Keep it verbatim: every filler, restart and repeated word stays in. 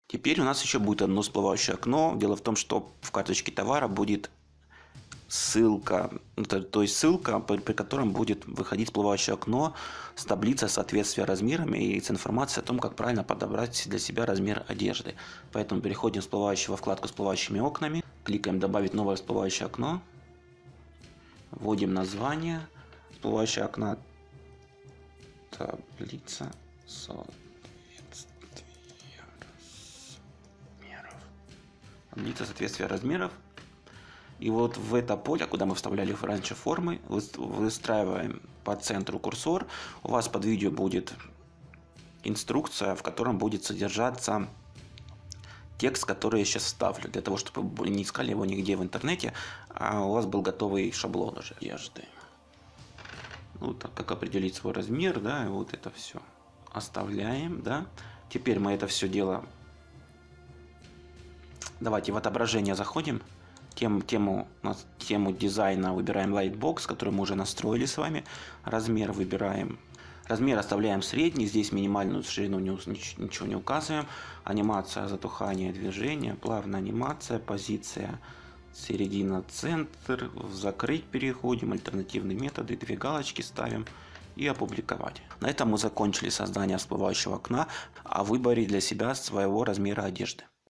Теперь у нас еще будет одно всплывающее окно. Дело в том, что в карточке товара будет ссылка, то, то есть ссылка, при, при котором будет выходить всплывающее окно с таблицей соответствия размерами и с информацией о том, как правильно подобрать для себя размер одежды. Поэтому переходим во вкладку с всплывающими окнами, кликаем «Добавить новое всплывающее окно», вводим название, всплывающее окно, таблица соответствия размеров. Таблица соответствия размеров. И вот в это поле, куда мы вставляли раньше формы, выстраиваем по центру курсор. У вас под видео будет инструкция, в котором будет содержаться текст, который я сейчас вставлю, для того, чтобы вы не искали его нигде в интернете, а у вас был готовый шаблон уже одежды. Ну, так как определить свой размер, да, и вот это все оставляем, да. Теперь мы это все дело... Давайте в отображение заходим. Тему, тему, тему дизайна выбираем Lightbox, который мы уже настроили с вами. Размер выбираем. Размер оставляем средний. Здесь минимальную ширину не, ничего не указываем. Анимация, затухание, движение. Плавная анимация, позиция, середина, центр. В закрыть переходим. Альтернативные методы. Две галочки ставим. И опубликовать. На этом мы закончили создание всплывающего окна о выборе для себя своего размера одежды.